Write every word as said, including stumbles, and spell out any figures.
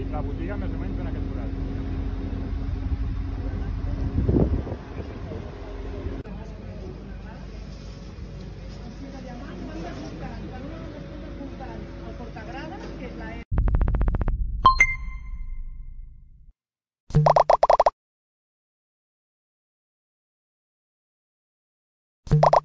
dir la botiga més o menys en aquest forat. El portagrada, que és la E.